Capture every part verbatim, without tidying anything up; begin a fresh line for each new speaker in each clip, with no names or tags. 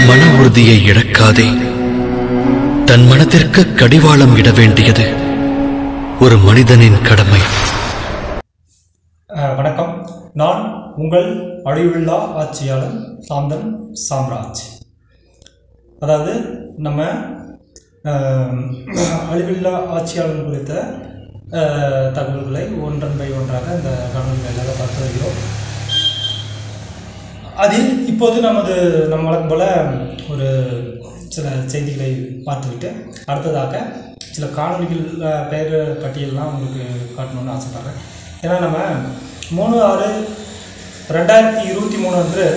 மன உறுதியை இழக்காதே. தன் மனத்திற்கு கடிவாளம் இட வேண்டியது ஒரு மனிதனின் கடமை.
வணக்கம், நான் உங்கள் அழிவில்லா ஆட்சியாளர் சாந்தன் சாம்ராஜ். அதாவது நம்ம அழிவில்லா ஆட்சியாளர் குறித்த தகவல்களை ஒன்றன் பை ஒன்றாக இந்த காணொலிகளில் பார்த்து வருகிறோம். அதில் இப்போது நமது நம்ம வழக்கம் போல் ஒரு சில செய்திகளை பார்த்துக்கிட்டு அடுத்ததாக சில காணொலிகள் பெயர் பட்டியல்லாம் உங்களுக்கு காட்டணும்னு ஆசைப்பட்றேன். ஏன்னா நம்ம மூணு ஆறு ரெண்டாயிரத்தி இருபத்தி மூணு அன்று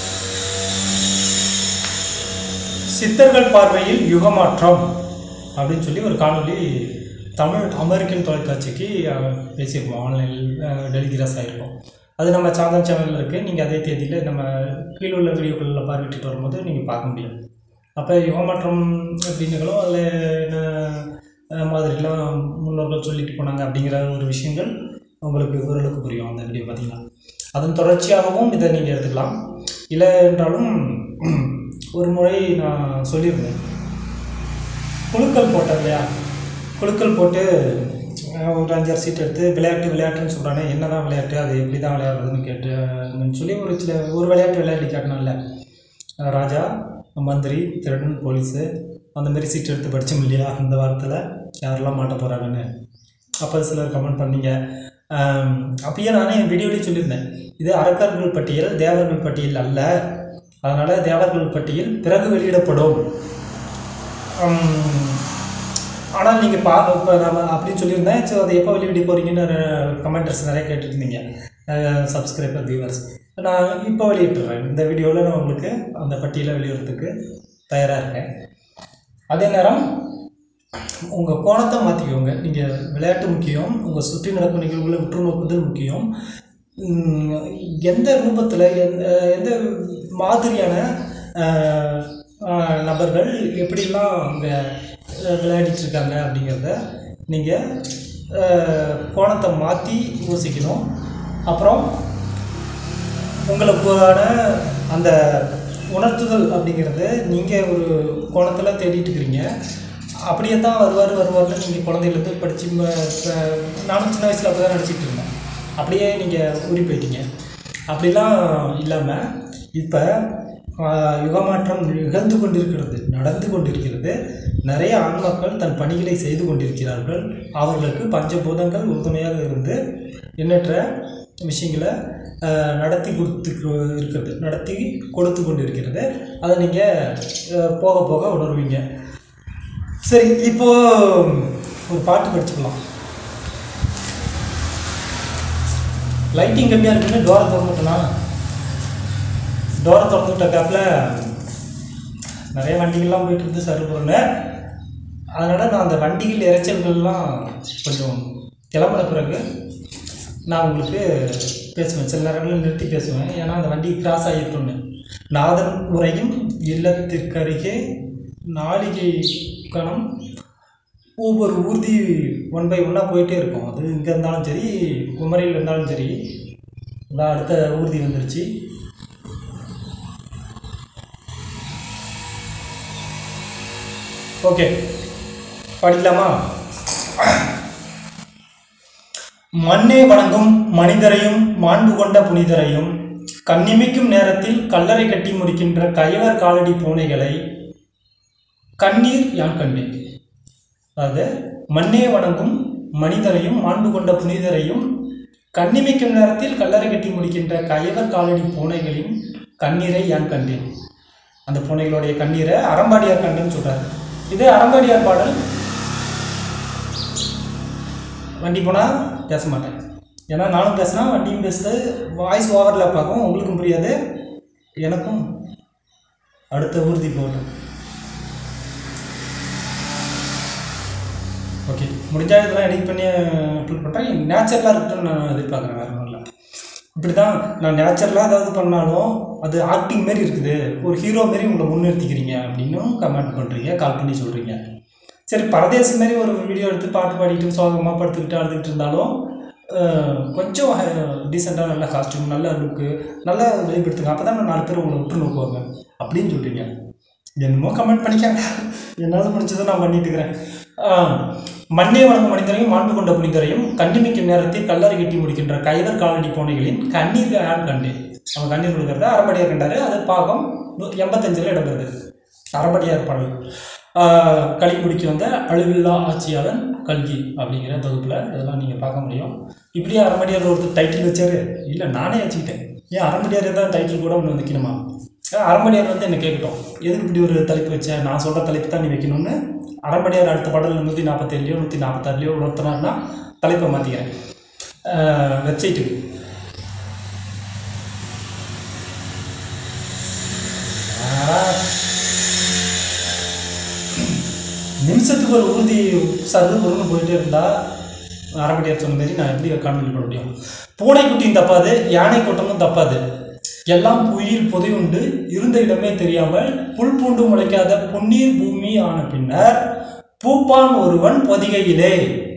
சித்தர்கள் பார்வையில் யுகமாற்றம் அப்படின்னு சொல்லி ஒரு காணொலி தமிழ் அமெரிக்கன் தொலைக்காட்சிக்கு பேசியிருக்கோம். ஆன்லைனில் டெலிகிராஸ் ஆகிருக்கோம். அது நம்ம சாந்தன் சேனலில் இருக்குது. நீங்கள் அதே தேதியில் நம்ம கீழே உள்ள வீடியோக்களில் பார்வையிட்டு வரும்போது நீங்கள் பார்க்க முடியும். அப்போ யுகமாற்றம் அப்படின்னுங்களும் அதில் என்ன மாதிரிலாம் முன்னோர்கள் சொல்லிட்டு போனாங்க அப்படிங்கிற ஒரு விஷயங்கள் உங்களுக்கு ஓரளவுக்கு புரியும் அந்த வீடியோ பார்த்தீங்கன்னா. அதன் தொடர்ச்சியாகவும் இதை நீங்கள் எடுத்துக்கலாம். இல்லை என்றாலும் ஒரு முறை நான் சொல்லியிருந்தேன், குழுக்கள் போட்டேன் இல்லையா, குழுக்கள் போட்டு ஒரு அஞ்சாறு சீட் எடுத்து விளையாட்டு விளையாட்டுன்னு சொல்கிறானே, என்ன தான் விளையாட்டு, அது எப்படி தான் விளையாடுறதுன்னு கேட்டுன்னு சொல்லி ஒரு சில ஒரு விளையாட்டு விளையாடி காட்டினால, ராஜா மந்திரி திருடன் போலீஸு அந்தமாரி சீட் எடுத்து படித்தோம் இல்லையா அந்த வாரத்தில் யாரெல்லாம் மாட்ட போகிறாங்கன்னு. அப்போ சிலர் கமெண்ட் பண்ணிங்க. அப்பயே நானே என் வீடியோலேயே சொல்லியிருந்தேன், இது அரக்கர்கள் பட்டியல் தேவர்கள் பட்டியல் அல்ல, அதனால் தேவர்கள் பட்டியல் பிறகு வெளியிடப்படும். ஆனால் நீங்கள் பா இப்போ நம்ம அப்படின்னு சொல்லியிருந்தேன். ஸோ அதை எப்போ வெளியிட போகிறீங்கன்னு கமெண்டர்ஸ் நிறைய கேட்டுருந்தீங்க, சப்ஸ்கிரைபர் வியூவர்ஸ். நான் இப்போ வெளியிட்டுறேன். இந்த வீடியோவில் நான் உங்களுக்கு அந்த பட்டியலை வெளியிடுறதுக்கு தயாராக இருக்கேன். அதே நேரம் உங்கள் கோணத்தை மாற்றிக்கோங்க. நீங்கள் விளையாட்டு முக்கியம், உங்கள் சுற்றி நடக்கும் நிகழ்வுகளை உற்று நோக்குதல் முக்கியம். எந்த ரூபத்தில் எந்த எந்த மாதிரியான நபர்கள் எப்படிலாம் அங்கே விளையாடிட்டுருக்காங்க அப்படிங்கிறத நீங்கள் கோணத்தை மாற்றி யோசிக்கணும். அப்புறம் உங்களுக்கான அந்த உணர்த்துதல் அப்படிங்கிறது நீங்கள் ஒரு கோணத்தில் தேடிட்டு இருக்கிறீங்க. அப்படியே தான் வருவார் வருவார்னு நீங்கள் குழந்தையிலேருந்து படித்து, நானும் சின்ன வயசில் அப்போ தான் நடிச்சிட்டு இருந்தேன். அப்படியே நீங்கள் ஊறி போயிட்டீங்க. அப்படிலாம் இல்லாமல் இப்போ யுகமாற்றம் நிகழ்ந்து கொண்டிருக்கிறது, நடந்து கொண்டிருக்கிறது. நிறைய ஆன்மாக்கள் தன் பணிகளை செய்து கொண்டிருக்கிறார்கள். அவர்களுக்கு பஞ்சபூதங்கள் உறுதுணையாக இருந்து எண்ணற்ற விஷயங்களை நடத்தி கொடுத்து இருக்கிறது, நடத்தி கொடுத்து கொண்டு இருக்கிறது. அதை நீங்கள் போக போக உணர்வீங்க. சரி, இப்போது ஒரு பாட்டு படிச்சுக்கலாம். லைட்டிங் கம்மியாக இருக்குன்னு டோரை திறந்துட்டேன்னா, டோரை திறந்துட்ட கேப்பில் நிறைய வண்டிகள்லாம் போயிட்டு இருந்து சருப்புறேன்னு. அதனால் நான் அந்த வண்டிகள் இறைச்சல்கள்லாம் கொஞ்சம் கிளம்புன பிறகு நான் உங்களுக்கு பேசுவேன். சில நேரங்களில் நிறுத்தி பேசுவேன், ஏன்னா அந்த வண்டி கிராஸ் ஆகிட்டோன்னு. நாதன் உரையும் இல்லத்திற்கருகே நாளிகை கணம் ஒவ்வொரு ஊர்தி ஒன் பை ஒன்னாக போயிட்டே இருக்கும். அது இங்கே இருந்தாலும் சரி, குமரியில் இருந்தாலும் சரி. அதான் அடுத்த ஊர்தி வந்துருச்சு. ஓகே, படிக்கலாமா? மண்ணே வணங்கும் மனிதரையும் மாண்பு கொண்ட புனிதரையும் கண்ணிமைக்கும் நேரத்தில் கல்லறை கட்டி முடிக்கின்ற கயவர் காலடி பூனைகளை கண்ணீர் யான் கண்டேன். அதாவது மண்ணே வணங்கும் மனிதரையும் மாண்பு கொண்ட புனிதரையும் கண்ணிமைக்கும் நேரத்தில் கல்லறை கட்டி முடிக்கின்ற கயவர் காலடி பூனைகளின் கண்ணீரை யான் கண்டேன். அந்த பூனைகளுடைய கண்ணீரை அறம்பாடியார் கண்டேன்னு சொல்கிறார். இதே அறம்பாடியார் பாடல், வண்டி போனால் பேச மாட்டேன், ஏன்னா நானும் பேசுனா வண்டியும் பேசுறது வாய்ஸ் ஓவர்லேப் ஆகும், உங்களுக்கும் புரியாது, எனக்கும். அடுத்த ஊர்தி போகட்டும். ஓகே, முடிஞ்சால் இதெல்லாம் எடிட் பண்ணி அப்லோட் பண்ணுறேன். நேச்சுரலாக இருக்குன்னு நான் எதிர்பார்க்குறேன், வேறு ஒன்றும் இல்லை. இப்படி தான் நான் நேச்சுரலாக ஏதாவது பண்ணாலும் அது ஆக்டிங் மாரி இருக்குது, ஒரு ஹீரோ மாரி உங்களை முன்னிறுத்திக்கிறீங்க அப்படின்னும் கமெண்ட் பண்ணுறீங்க, கால் பண்ணி சொல்கிறீங்க. சரி, பரதேசி மாரி ஒரு வீடியோ எடுத்து பாட்டு பாடிட்டு சோகமாக படுத்துக்கிட்டு அழுதுகிட்டு இருந்தாலும் கொஞ்சம் டீசெண்டாக நல்ல காஸ்ட்யூம் நல்ல லுக்கு நல்லா வெளிப்படுத்துங்க, அப்போ தான் நாலு பேர் உங்களை விட்டு நோக்குவாங்க அப்படின்னு சொல்கிறீங்க. என்னமோ கமெண்ட் பண்ணிக்காங்க, என்னால் முடிச்சதை நான் பண்ணிட்டு இருக்கிறேன். மண்ணே வழங்கும் மனிதரையும் மாண்பு கொண்ட புனிதரையும் கண்ணிமிக்கும் நேரத்தில் கல்லறை கட்டி முடிக்கின்ற கைவர் காலடி பூனைகளின் கண்ணீர் யான் கண்டேன். அவன் கண்ணீர் கொடுக்கறத அறம்படியார் கண்டாரு. அது பாகம் எண்பத்தஞ்சில் இடம்பெறுது. அறம்படியார் பாடல் களி முடிக்க வந்த அழுவில்லா ஆட்சியாளன் கல்கி அப்படிங்கிற தொகுப்பில் இதெல்லாம் நீங்கள் பார்க்க முடியும். இப்படியே அறம்படியார் ஒருத்தர் டைட்டில் வச்சாரு, இல்லை நானே வச்சுக்கிட்டேன். ஏன் அறம்படியார் தான் டைட்டில் கூட ஒன்று வைக்கணுமா? அறம்படியார் வந்து என்ன கேட்கட்டும், எதுக்கு இப்படி ஒரு தலைப்பு வச்சேன், நான் சொல்கிற தலைப்பு தான் நீ வைக்கணும்னு. அறம்படியார் அடுத்த பாடல் நூற்றி நாற்பத்தேழுலையோ நூற்றி நாற்பத்தாறுலையோ உணர்த்தினார்னா தலைப்பை மாற்றிக்கிறேன் வெப்சைட்டுக்கு. நிமிஷத்துக்கு ஒரு ஊர்தி சர்வு பொருள்னு போயிட்டே இருந்தால் அறம்படியார் சொன்ன மாரி நான் எப்படி காணொலி பண்ண முடியும்? பூனைக்குட்டியும் தப்பாது, யானை கூட்டமும் தப்பாது, எல்லாம் புயில் புதையுண்டு இருந்த இடமே தெரியாமல் புல் பூண்டு முளைக்காத புன்னீர் பூமி ஆன பின்னர் பூப்பான் ஒருவன் பொதிகையிலே.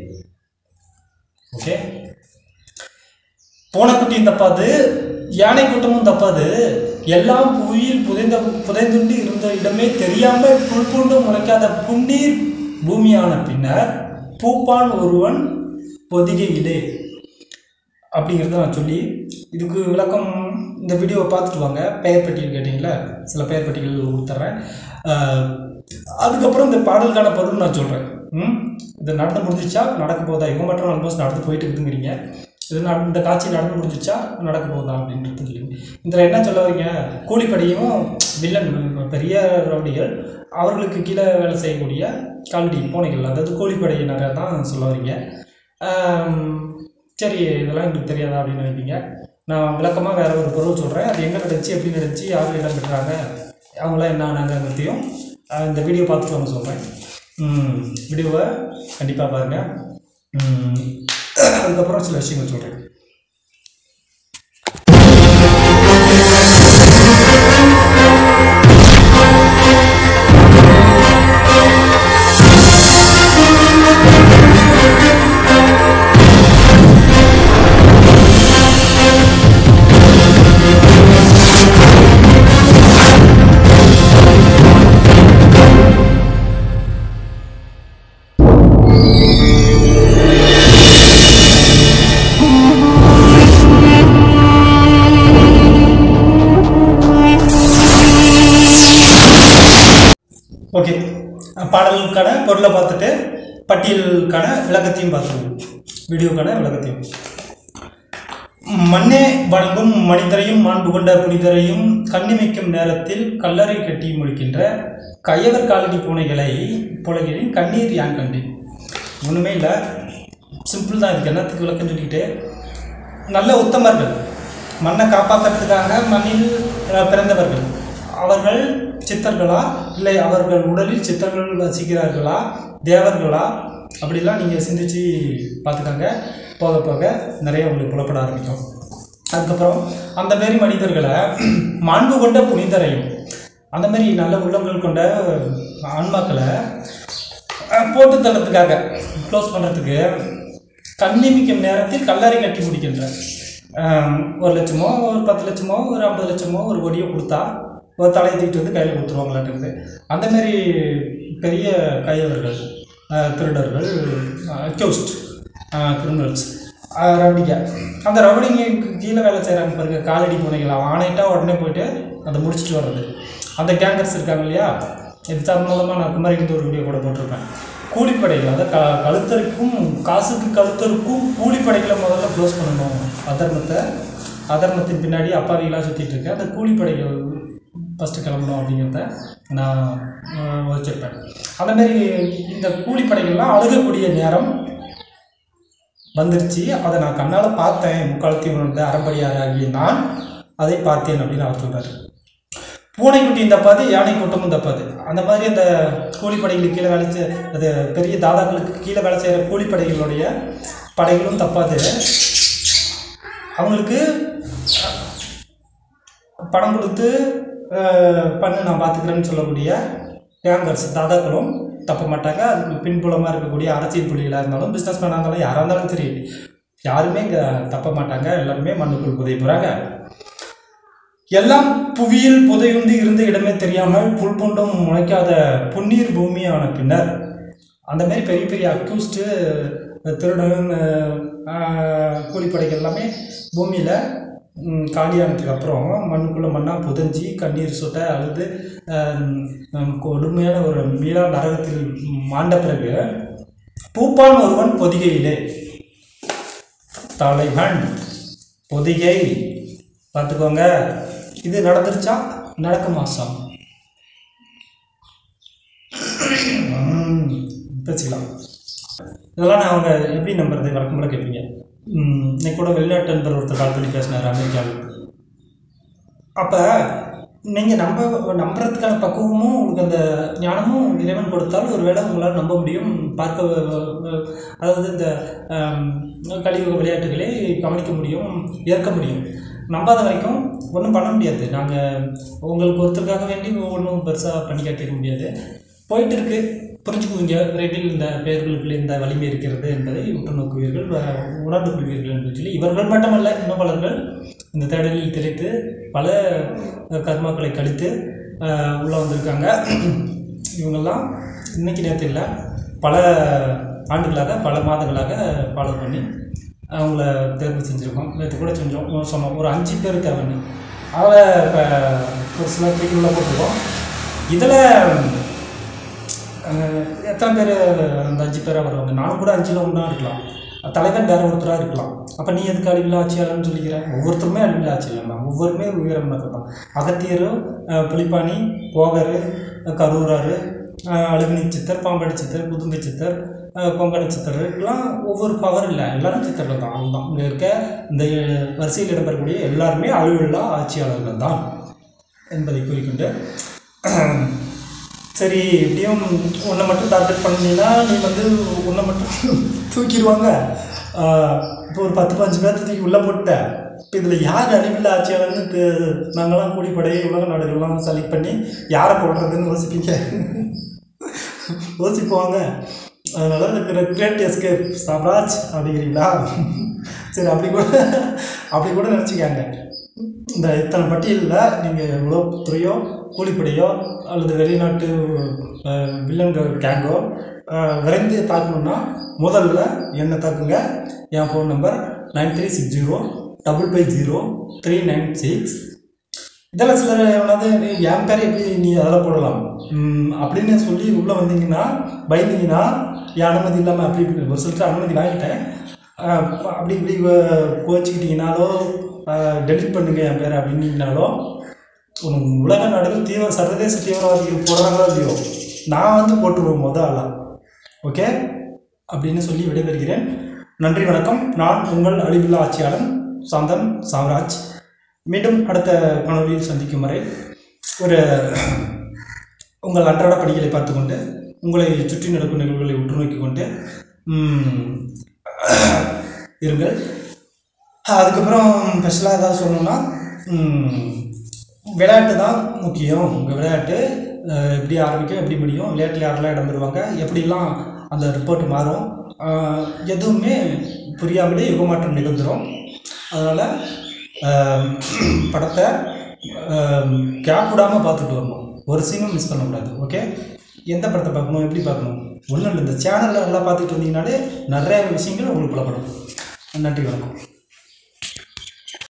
ஓகே, பூனைக்குட்டியும் தப்பாது, யானை கூட்டமும் தப்பாது, எல்லாம் புயில் புதைந்த புதைந்துண்டு இருந்த இடமே தெரியாமல் புல் பூண்டு முளைக்காத புன்னீர் பூமியான பின்னர் பூப்பான் ஒருவன் பொதிகையிலே அப்படிங்கிறத நான் சொல்லி இதுக்கு விளக்கம் இந்த வீடியோவை பார்த்துட்டு வாங்க. பெயர் பட்டியல் கேட்டிங்களா, சில பெயர் பட்டியல் கொடுத்துட்றேன். அதுக்கப்புறம் இந்த பாடலுக்கான பொருள் நான் சொல்கிறேன். ம் இது நடந்து முடிஞ்சிச்சா நடக்க போதா? இவங்க மட்டும் ஆல்மோஸ்ட் நடந்து போயிட்டு இருக்குதுங்கிறீங்க. இது நட இந்த காட்சி நடந்து முடிஞ்சிச்சா நடக்க போதா அப்படின்றது இல்லைங்க. இதில் என்ன சொல்ல வரீங்க? கூலிப்படையும் வில்லன் பெரிய ரவுடிகள், அவர்களுக்கு கீழே வேலை செய்யக்கூடிய கால்நடை பூனைகள், அதாவது கூலிப்படையினரை தான் சொல்ல வரீங்க. சரி, இதெல்லாம் எனக்கு தெரியாதா அப்படின்னு நினைப்பீங்க. நான் விளக்கமாக வேறு ஒரு பொருள் சொல்கிறேன். அது எங்கே நடந்துச்சு, எப்படி நடந்துச்சு, யார் இடம் பெற்றாங்க, அவங்களாம் என்ன ஆனாங்கிறதையும் இந்த வீடியோ பார்த்துட்டு வாங்க சொல்கிறேன். வீடியோவை கண்டிப்பாக பாருங்கள். அதுக்கப்புறம் சில விஷயங்கள் சொல்கிறேன். ஓகே, பாடலுக்கான பொருளை பார்த்துட்டு பட்டியலுக்கான விளக்கத்தையும் பார்த்துருவோம். வீடியோக்கான விளக்கத்தையும். மண்ணே வணங்கும் மனிதரையும் மாண்பு கொண்ட புனிதரையும் கண்ணிமைக்கும் நேரத்தில் கல்லறை கட்டி முடிக்கின்ற கையவர் காலடி பூனைகளை புலகிரின் கண்ணீர் யான் கண்டேன். ஒன்றுமே இல்லை, சிம்பிள் தான். இதுக்கு என்னத்துக்கு விளக்கம் சொல்லிக்கிட்டு, நல்ல உத்தமர்கள், மண்ணை காப்பாற்றுறதுக்காக மண்ணில் பிறந்தவர்கள், அவர்கள் சித்தர்களா இல்லை அவர்கள் உடலில் சித்தர்கள் வசிக்கிறார்களா தேவர்களா அப்படிலாம் நீங்கள் சிந்திச்சு பார்த்துக்காங்க. போக போக நிறைய உங்களுக்கு புலப்பட ஆரம்பிக்கும். அதுக்கப்புறம் அந்த மாரி மனிதர்களை மாண்பு கொண்ட புனிதரையும், அந்த மாதிரி நல்ல உள்ளங்கள் கொண்ட ஆன்மாக்களை போட்டு தள்ளத்துக்காக க்ளோஸ் பண்ணுறதுக்கு கண்ணிமிக்கும் நேரத்தில் கல்லறை கட்டி முடிக்கின்ற ஒரு லட்சமோ ஒரு பத்து லட்சமோ ஒரு ஐம்பது லட்சமோ ஒரு கோடியோ கொடுத்தா ஒரு தலையை தூக்கிட்டு வந்து கையில் கொடுத்துருவாங்களாட்டுருது. அந்தமாரி பெரிய கையவர்கள், திருடர்கள், அக்யூஸ்ட் கிரிமினல்ஸ், ரவுடிங்க, அந்த ரவுடிங்களுக்கு கீழே வேலை செய்கிறாங்க பாருங்கள், காலடி பூனைகள். ஆணைட்டா உடனே போய்ட்டு அதை முடிச்சுட்டு வர்றது. அந்த கேங்கர்ஸ் இருக்காங்க இல்லையா, இது சம்பந்தமாக நான் குமாரி இருந்து ஒரு வீடியோ கூட போட்டிருப்பேன். கூலிப்படைகள், அதை க கழுத்தருக்கும் காசுக்கு கழுத்தருக்கும் கூலிப்படைகளை முதல்ல க்ளோஸ் பண்ணணும். அதர்மத்தை அதர்மத்தின் பின்னாடி அப்பாவிகளாக சுற்றிட்டு இருக்கேன். அந்த கூலிப்படைகள் ஃபஸ்ட்டு கிளம்பணும் அப்படிங்கிறத நான் வச்சுருப்பேன். அந்தமாரி இந்த கூலிப்படைகள்லாம் அழுகக்கூடிய நேரம் வந்துருச்சு. அதை நான் கண்ணால் பார்த்தேன். முக்காலத்தையும் உணர்ந்த அறம்படியாராகிய நான் அதை பார்த்தேன் அப்படின்னு அவர் சொல்கிறார். பூனைக்குட்டியும் தப்பாது, யானை கூட்டமும் தப்பாது. அந்த மாதிரி அந்த கூலிப்படைகளுக்கு கீழே வேலை செய் அது பெரிய தாதாக்களுக்கு கீழே வேலை செய்கிற கூலிப்படைகளுடைய படைகளும் தப்பாது. அவங்களுக்கு பணம் கொடுத்து பண்ணு நான் பார்த்துக்கிறேன்னு சொல்லக்கூடிய கேங்கர்ஸ் தாதாக்களும் தப்ப மாட்டாங்க. அதுக்கு பின்புலமாக இருக்கக்கூடிய அரசியல் புள்ளிகளாக இருந்தாலும் பிஸ்னஸ் மேனாக இருந்தாலும் யாராக இருந்தாலும் சரி, யாருமே இங்கே தப்ப மாட்டாங்க, எல்லாருமே மண்ணுக்குள் புதைய போகிறாங்க. எல்லாம் புவியில் புதையுண்டு இருந்த இடமே தெரியாமல் புல் பூண்டும் முளைக்காத புன்னீர் பூமியான பின்னர் அந்த மாதிரி பெரிய பெரிய அக்யூஸ்டு திருடன் கூலிப்படைகள் எல்லாமே பூமியில் காலியானதுக்கு அப்புறம் மண்ணுக்குள்ளே மண்ணாக புதைஞ்சி கண்ணீர் சொட்ட அழுது கொடுமையான ஒரு மீளா நரகத்தில் மாண்ட பிறகு பூப்பான் ஒருவன் பொதிகையிலே, தலைவன் பொதிகை பார்த்துக்கோங்க. இது நடந்துருச்சா? நடக்க மாசம் பேசிக்கலாம். இதெல்லாம் நான் அவங்க எப்படி நம்புறது வழக்கம் போல கேட்பீங்க. இன்னைக்கு கூட வெளிநாட்டு நண்பர் ஒருத்தர் கால் பண்ணி பேசினார் அமெரிக்காவில். அப்போ நீங்கள் நம்ப நம்புறதுக்கான பக்குவமும் உங்களுக்கு அந்த ஞானமும் இறைவன் கொடுத்தாலும் ஒரு வேளை உங்களால் நம்ப முடியும், பார்க்க, அதாவது இந்த கலியுக விளையாட்டுகளை கவனிக்க முடியும், ஏற்க முடியும். நம்பாத வரைக்கும் ஒன்றும் பண்ண முடியாது. நாங்கள் உங்களுக்கு ஒருத்தருக்காக வேண்டி ஒன்றும் பெருசாக பண்ணி காட்டிக்க முடியாது. போயிட்டு இருக்கு, புரிஞ்சுக்குவீங்க. விரைவில் இந்த பெயர்களுக்குள்ளே இந்த வலிமை இருக்கிறது என்பதை உற்று நோக்குவீர்கள், உணர்ந்து கொள்வீர்கள் என்று சொல்லி இவர்கள் மட்டுமல்ல, இன்னும் பலர்கள் இந்த தேடலில் திளைத்து பல கர்மாக்களை கழித்து உள்ளே வந்திருக்காங்க. இவங்கெல்லாம் இன்னைக்கு நேரத்தில் இல்லை, பல ஆண்டுகளாக பல மாதங்களாக ஃபாலோ பண்ணி அவங்கள தேர்வு செஞ்சுருக்கோம். நேற்று கூட செஞ்சோம், சொன்னோம் ஒரு அஞ்சு பேர் தேவைன்னு. அதை இப்போ ஒரு சில பேருக்குள்ளே போட்டிருக்கோம். இதில் எத்தனை பேர் அந்த அஞ்சு பேராக வருவாங்க? நானும் கூட அஞ்சில் ஒன்றா இருக்கலாம், தலைவன் வேறு ஒருத்தராக இருக்கலாம். அப்போ நீ எதுக்கு அழிவில்லா ஆட்சியாளர்னு சொல்லிக்கிறேன்? ஒவ்வொருத்தருமே அழிவில்லா ஆட்சியாளர் தான், ஒவ்வொருமே உயரம் தான். அகத்தியரும் புலிப்பாணி, போகர், கரூரார், அழுகினி சித்தர், பாம்படி சித்தர், புதும்பை சித்தர், கொங்கண சித்தர்கள்லாம் ஒவ்வொரு பவர் இல்லை, எல்லாரும் சித்தர்கள் தான். அவங்க தான் இங்கே இருக்க இந்த வரிசையில் இடம்பெறக்கூடிய எல்லாருமே அழிவில்லா ஆட்சியாளர்கள் தான் என்பதை குறிக்கின்ற. சரி, எப்படியும் உன்னை மட்டும் டார்கெட் பண்ணினா நீ வந்து உன்னை மட்டும் தூக்கிடுவாங்க. இப்போ ஒரு பத்து பஞ்சு பேர்த்து தூக்கி உள்ளே போட்ட. இப்போ இதில் யார் அழிவில்லா ஆட்சியாளர்னு நாங்களாம் கூடிப்படை உலக நாடுகள்லாம் செலக்ட் பண்ணி யாரை போடுறதுன்னு யோசிப்பீங்க, யோசிப்போங்க. அதனால் இருக்கிற கிரேட் எஸ்கேப் சாம்ராஜ் அப்படிங்கிறீங்களா? சரி, அப்படி கூட அப்படி கூட நினச்சிக்காங்க. இந்த இத்தனை பட்டியலில் நீங்கள் எவ்வளோ துறையோ கூலிப்படையோ அல்லது வெளிநாட்டு வில்லன்கள் கேங்கோ விரைந்து தாக்கணுன்னா முதல்ல என்னை தாக்குங்க. என் phone number nine three six zero double five zero three nine six. இதெல்லாம் சிலர் எவனாவது என் பேரை எப்படி நீ அதெல்லாம் போடலாம் அப்படின்னு சொல்லி உள்ளே வந்தீங்கன்னா, பயந்தீங்கன்னா, என் அனுமதி இல்லாமல் அப்படி இப்படி ஒரு சிலர் அனுமதி வாங்கிட்டேன் அப்படி இப்படி கோச்சிக்கிட்டீங்கனாலோ டெலிட் பண்ணுங்க என் பேரை அப்படின்னீங்கனாலோ, உலக நாடுகள் தீவிர சர்வதேச தீவிரவாதிகள் போடுறாங்களோ இல்லையோ, நான் வந்து போட்டுருவேன் மொதல் ஆளாக. ஓகே அப்படின்னு சொல்லி விடைபெறுகிறேன். நன்றி, வணக்கம். நான் உங்கள் அழிவில்லா ஆட்சியாளன் சாந்தன் சாம்ராஜ். மீண்டும் அடுத்த காணொலியில் சந்திக்கும் வரை ஒரு உங்கள் அன்றாட பணிகளை பார்த்து கொண்டு உங்களை சுற்றி நடக்கும் நிகழ்வுகளை உற்று நோக்கி கொண்டு இருங்கள். அதுக்கப்புறம் ஸ்பெஷலாக ஏதாவது சொல்லணும்னா, விளையாட்டு தான் முக்கியம். உங்கள் விளையாட்டு எப்படி ஆரம்பிக்கும், எப்படி முடியும், விளையாட்டில் யாரெல்லாம் இடம் பெறுவாங்க, எப்படிலாம் அந்த ரிப்போர்ட் மாறும், எதுவுமே புரியாமலே யுகமாற்றம் நிகழ்ந்துடும். அதனால் படத்தை கேப் விடாமல் பார்த்துட்டு வரணும், ஒரு சீனும் மிஸ் பண்ணக்கூடாது. ஓகே, எந்த படத்தை பார்க்கணும், எப்படி பார்க்கணும், ஒன்றும் இல்லை, இந்த சேனலில் நல்லா பார்த்துட்டு வந்தீங்கனாலே நிறைய விஷயங்கள் உங்களுக்கு புலப்படும். நன்றி, வணக்கம்.